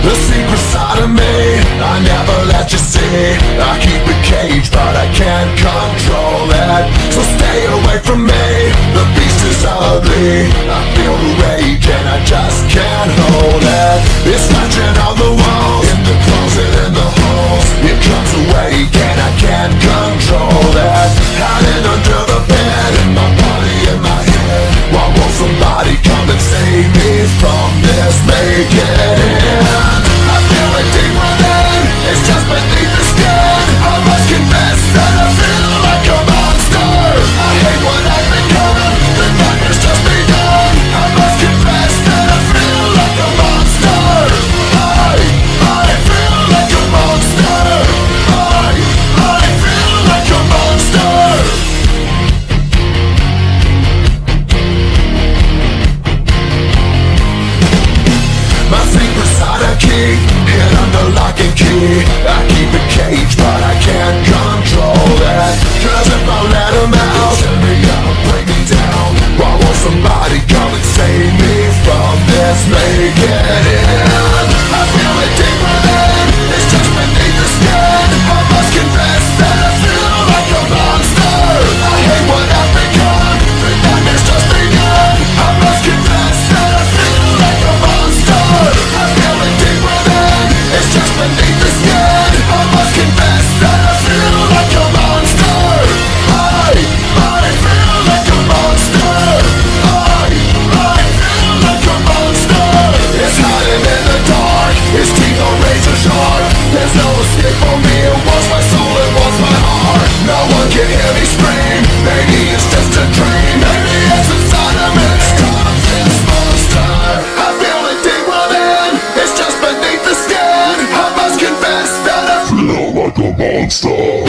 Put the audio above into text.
The secret side of me, I never let you see. I keep it caged, but I can't control it. So stay away from me, the beast is ugly. I feel the rage and I just can't hold it. It's scratching on the walls, in the closet, in the halls. It comes awake and I can't control it. Hiding under the bed, in my body, in my head. Why won't somebody come and save me from this? Make it end. I feel it deep within, it's just beneath the skin. I must confess that I feel like a monster. I hate what I've become, the nightmare's just begun. I must confess that I feel like a monster. I feel like a monster. I feel like a monster. My secret side I keep hid under lock and key. I keep it caged, but I can't control it. Cause if I let him out, tear me up, break me down. Why won't somebody come and save me from this? Make it end. I feel it deep within, it's just beneath the skin. I must confess that I feel like a monster. I hate what I've become, the nightmare's just begun. I must confess that I feel like a monster. I feel it deep within, it's just beneath the skin. I must confess that I feel like a monster. I feel like a monster. I feel like a monster. It's hiding in the dark, its teeth are razor sharp. There's no escape for me, it wants my soul, it wants my heart. No one can hear me scream, maybe it's just a dream. Maybe it's inside of me, stop this monster. I feel it deep within, it's just beneath the skin. I must confess that I feel like a monster.